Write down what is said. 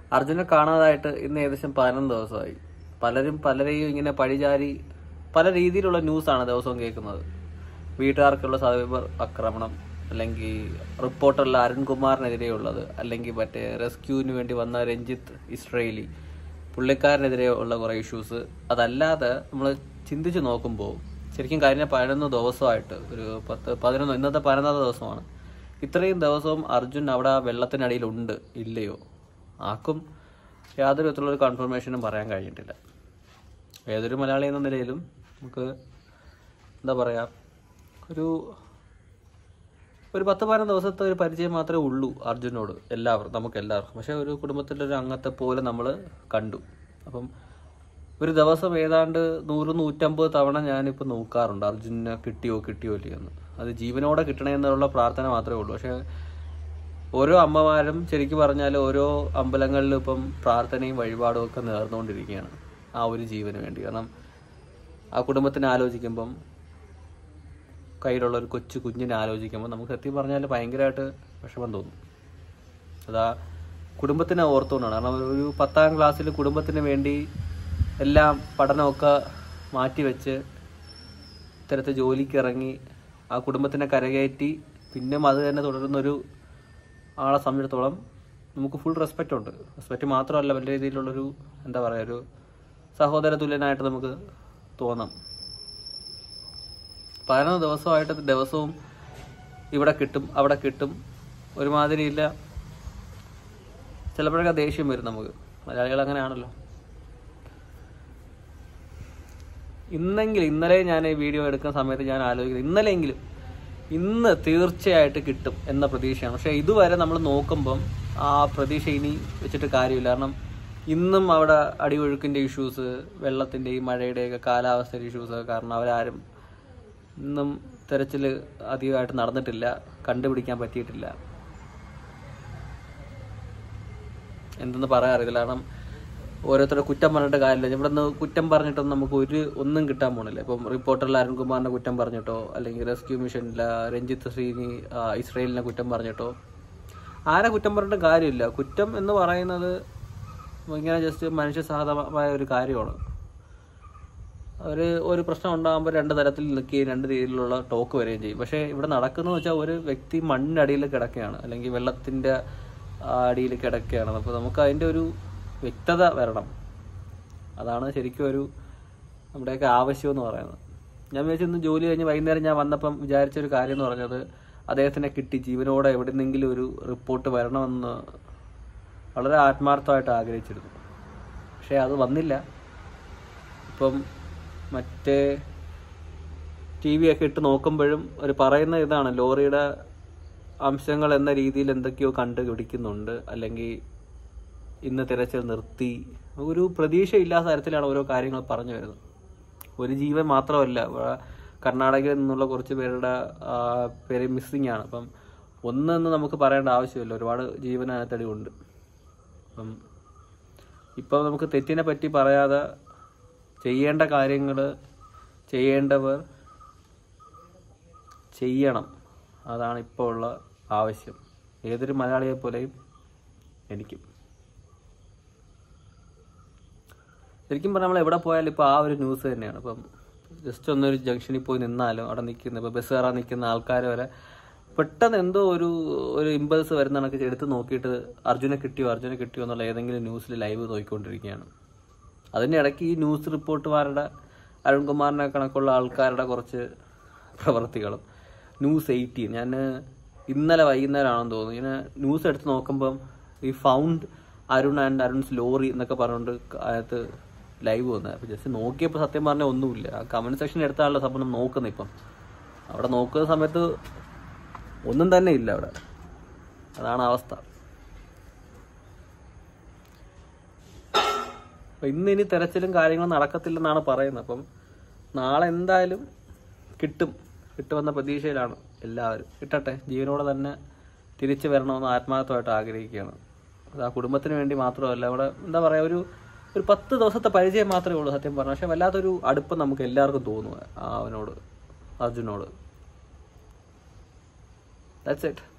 അർജുനെ കാണാതായിട്ട് ഇന്ന് ഏകദേശം 11 ദിവസമായി. പലരും പലരെയും ഇങ്ങനെ പഴിചാരി പല രീതിയിലുള്ള ന്യൂസാണ് ദിവസവും കേൾക്കുന്നത്. വീട്ടുകാർക്കുള്ള സൈബർ ആക്രമണം, അല്ലെങ്കിൽ റിപ്പോർട്ടറിൽ അരുൺകുമാറിനെതിരെയുള്ളത്, അല്ലെങ്കിൽ മറ്റേ റെസ്ക്യൂവിന് വേണ്ടി വന്ന രഞ്ജിത്ത് ഇസ്രയേലി പുള്ളിക്കാരനെതിരെ ഉള്ള കുറേ ഇഷ്യൂസ്. അതല്ലാതെ നമ്മൾ ചിന്തിച്ച് നോക്കുമ്പോൾ ശരിക്കും കഴിഞ്ഞ 11 ദിവസമായിട്ട് ഒരു 11 ഇന്നത്തെ 11ാമത്തെ ദിവസമാണ്. ഇത്രയും ദിവസവും അർജുൻ അവിടെ വെള്ളത്തിനടിയിലുണ്ട് ഇല്ലയോ ആർക്കും യാതൊരു വിധത്തിലുള്ളൊരു കൺഫർമേഷനും പറയാൻ കഴിഞ്ഞിട്ടില്ല. ഏതൊരു മലയാളി എന്ന നിലയിലും നമുക്ക് എന്താ പറയുക, ഒരു 10-12 ദിവസത്തെ ഒരു പരിചയം മാത്രമേ ഉള്ളൂ അർജുനോട് നമുക്കെല്ലാവർക്കും. പക്ഷേ ഒരു കുടുംബത്തിൻ്റെ ഒരു അംഗത്തെ പോലെ നമ്മൾ കണ്ടു. അപ്പം ഒരു ദിവസം ഏതാണ്ട് 100-150 തവണ ഞാനിപ്പോൾ നോക്കാറുണ്ട് അർജുനെ കിട്ടിയോ ഇല്ലയോ എന്ന്. അത് ജീവനോടെ കിട്ടണമെന്നുള്ള പ്രാർത്ഥന മാത്രമേ ഉള്ളൂ. പക്ഷേ ഓരോ അമ്മമാരും ശരിക്കും പറഞ്ഞാൽ ഓരോ അമ്പലങ്ങളിലും ഇപ്പം പ്രാർത്ഥനയും വഴിപാടും ഒക്കെ നേർന്നുകൊണ്ടിരിക്കുകയാണ് ആ ഒരു ജീവന് വേണ്ടി. കാരണം ആ കുടുംബത്തിനെ ആലോചിക്കുമ്പം, കയ്യിലുള്ള ഒരു കൊച്ചു കുഞ്ഞിനെ ആലോചിക്കുമ്പോൾ നമുക്ക് സത്യം പറഞ്ഞാൽ ഭയങ്കരമായിട്ട് വിഷമം തോന്നും. അതാ കുടുംബത്തിനെ ഓർത്തുകൊണ്ടാണ്. കാരണം ഒരു 10ാം ക്ലാസ്സിൽ കുടുംബത്തിന് വേണ്ടി എല്ലാം പഠനമൊക്കെ മാറ്റിവെച്ച് ഇത്തരത്തിൽ ജോലിക്ക് ഇറങ്ങി ആ കുടുംബത്തിനെ കരകയറ്റി പിന്നെ അത് തന്നെ തുടരുന്നൊരു ആളെ സംബന്ധിച്ചിടത്തോളം നമുക്ക് ഫുൾ റെസ്പെക്റ്റ് ഉണ്ട്. റെസ്പെക്റ്റ് മാത്രമല്ല, വലിയ രീതിയിലുള്ളൊരു എന്താ പറയുക, ഒരു സഹോദര തുല്യനായിട്ട് നമുക്ക് തോന്നാം. 11 ദിവസമായിട്ട് ദിവസവും ഇവിടെ കിട്ടും അവിടെ കിട്ടും, ഒരുമാതിരിയില്ല. ചിലപ്പോഴൊക്കെ ദേഷ്യം വരും നമുക്ക്. മലയാളികൾ അങ്ങനെയാണല്ലോ. ഇന്നലെ ഞാൻ ഈ വീഡിയോ എടുക്കുന്ന സമയത്ത് ഞാൻ ആലോചിക്കുന്നത് ഇന്ന് തീർച്ചയായിട്ട് കിട്ടും എന്ന പ്രതീക്ഷയാണ്. പക്ഷേ ഇതുവരെ നമ്മൾ നോക്കുമ്പം ആ പ്രതീക്ഷ ഇനി വെച്ചിട്ട് കാര്യമില്ല. കാരണം ഇന്നും അവിടെ അടിയൊഴുക്കിൻ്റെ ഇഷ്യൂസ്, വെള്ളത്തിൻ്റെയും മഴയുടെയൊക്കെ കാലാവസ്ഥയുടെ ഇഷ്യൂസ് കാരണം അവരാരും ഇന്നും തെരച്ചിൽ അധികമായിട്ട് നടന്നിട്ടില്ല, കണ്ടുപിടിക്കാൻ പറ്റിയിട്ടില്ല. എന്തെന്ന് പറയാറില്ല. കാരണം ഓരോരുത്തരുടെ കുറ്റം പറഞ്ഞിട്ട് കാര്യമില്ല. ഇവിടെ നിന്ന് കുറ്റം പറഞ്ഞിട്ടൊന്നും നമുക്ക് ഒന്നും കിട്ടാൻ പോണില്ല. ഇപ്പം റിപ്പോർട്ടറിൽ അരുൺകുമാറിനെ കുറ്റം പറഞ്ഞിട്ടോ, അല്ലെങ്കിൽ റെസ്ക്യൂ മിഷനിലെ രഞ്ജിത്ത് ഇസ്രയേലിനെ കുറ്റം പറഞ്ഞിട്ടോ, ആരെ കുറ്റം പറഞ്ഞിട്ട് കാര്യമില്ല. കുറ്റം എന്ന് പറയുന്നത് ഇങ്ങനെ ജസ്റ്റ് മനുഷ്യസഹജമായ ഒരു കാര്യമാണ്. ഒരു പ്രശ്നം ഉണ്ടാകുമ്പോൾ 2 തരത്തിൽ നിൽക്കുകയും 2 രീതിയിലുള്ള ടോക്ക് വരികയും ചെയ്യും. പക്ഷേ ഇവിടെ നടക്കുന്നതെന്ന് വെച്ചാൽ ഒരു വ്യക്തി മണ്ണിനടിയിൽ കിടക്കുകയാണ്, അല്ലെങ്കിൽ വെള്ളത്തിൻ്റെ അടിയിൽ കിടക്കുകയാണ്. അപ്പോൾ നമുക്ക് അതിൻ്റെ ഒരു വ്യക്തത വരണം. അതാണ് ശരിക്കും നമ്മുടെയൊക്കെ ആവശ്യം എന്ന് പറയുന്നത്. ഞാൻ വിചാരിച്ചു ഇന്ന് ജോലി കഴിഞ്ഞ് വൈകുന്നേരം ഞാൻ വന്നപ്പം വിചാരിച്ചൊരു കാര്യം എന്ന് പറഞ്ഞത്, അദ്ദേഹത്തിനെ കിട്ടി ജീവനോടെ എവിടെന്നെങ്കിലും ഒരു റിപ്പോർട്ട് വരണമെന്ന് വളരെ ആത്മാർത്ഥമായിട്ട് ആഗ്രഹിച്ചിരുന്നു. പക്ഷേ അത് വന്നില്ല. ഇപ്പം മറ്റേ TV ഒക്കെ ഇട്ട് നോക്കുമ്പോഴും പറയുന്ന ഇതാണ്, ലോറിയുടെ അംശങ്ങൾ എന്ന രീതിയിൽ എന്തൊക്കെയോ കണ്ടുപിടിക്കുന്നുണ്ട്, അല്ലെങ്കിൽ ഇന്ന് തിരച്ചിൽ നിർത്തി. ഒരു പ്രതീക്ഷയില്ലാത്ത തരത്തിലാണ് ഓരോ കാര്യങ്ങൾ പറഞ്ഞു വരുന്നത്. ഒരു ജീവൻ മാത്രമല്ല, കർണാടകയിൽ നിന്നുള്ള കുറച്ച് പേര് മിസ്സിങ് ആണ്. അപ്പം ഒന്നെന്ന് നമുക്ക് പറയേണ്ട ആവശ്യമില്ല, ഒരുപാട് ജീവനകത്തടി ഉണ്ട്. ഇപ്പം നമുക്ക് തെറ്റിനെ പറ്റി പറയാതെ ചെയ്യേണ്ട കാര്യങ്ങൾ ചെയ്യേണ്ടവർ ചെയ്യണം. അതാണ് ഇപ്പോൾ ഉള്ള ആവശ്യം, ഏതൊരു മലയാളിയെ പോലെയും എനിക്കും. ശരിക്കും പറഞ്ഞാൽ നമ്മൾ എവിടെ പോയാലും ഇപ്പോൾ ആ ഒരു ന്യൂസ് തന്നെയാണ്. ഇപ്പം ജസ്റ്റ് ഒന്നൊരു ജംഗ്ഷനിൽ പോയി നിന്നാലും അവിടെ നിൽക്കുന്ന, ഇപ്പോൾ ബസ് കയറാൻ നിൽക്കുന്ന ആൾക്കാർ വരെ പെട്ടെന്ന് എന്തോ ഒരു ഇമ്പൾസ് വരുന്ന കണക്ക് എടുത്ത് നോക്കിയിട്ട് അർജുനെ കിട്ടിയോ എന്നുള്ള ഏതെങ്കിലും ന്യൂസിൽ ലൈവ് നോക്കിക്കൊണ്ടിരിക്കുകയാണ്. അതിൻ്റെ ഇടയ്ക്ക് ഈ ന്യൂസ് റിപ്പോർട്ടുമാരുടെ, അരുൺകുമാറിനെ കണക്കുള്ള ആൾക്കാരുടെ കുറച്ച് പ്രവർത്തികളും. News 18 ഞാൻ ഇന്നലെ വൈകുന്നേരമാണെന്ന് തോന്നുന്നു ഇങ്ങനെ ന്യൂസ് എടുത്ത് നോക്കുമ്പം ഈ found Arun and Arun's lorry എന്നൊക്കെ പറഞ്ഞുകൊണ്ട് അതിനകത്ത് ലൈവ് വന്നത്. അപ്പോൾ ജസ്റ്റ് നോക്കിയപ്പോൾ സത്യം പറഞ്ഞാൽ ഒന്നുമില്ല. ആ കമൻറ്റ് സെക്ഷൻ എടുത്താണല്ലോ സംഭവം നോക്കുന്നത്. ഇപ്പം അവിടെ നോക്കുന്ന സമയത്ത് ഒന്നും തന്നെ ഇല്ല അവിടെ. അതാണ് അവസ്ഥ. അപ്പം ഇനി തെരച്ചിലും കാര്യങ്ങളും നടക്കത്തില്ലെന്നാണ് പറയുന്നത്. അപ്പം നാളെ എന്തായാലും കിട്ടുമെന്ന പ്രതീക്ഷയിലാണ് എല്ലാവരും. കിട്ടട്ടെ, ജീവനോടെ തന്നെ തിരിച്ചു വരണമെന്ന് ആത്മാർത്ഥമായിട്ട് ആഗ്രഹിക്കുകയാണ്. അത് ആ കുടുംബത്തിന് വേണ്ടി മാത്രമല്ല, അവിടെ എന്താ പറയുക, ഒരു 10 ദിവസത്തെ പരിചയം മാത്രമേ ഉള്ളൂ സത്യം പറഞ്ഞു. പക്ഷെ വല്ലാത്തൊരു അടുപ്പം നമുക്ക് എല്ലാവർക്കും തോന്നുക അവനോട്, അർജുനോട്. That's it.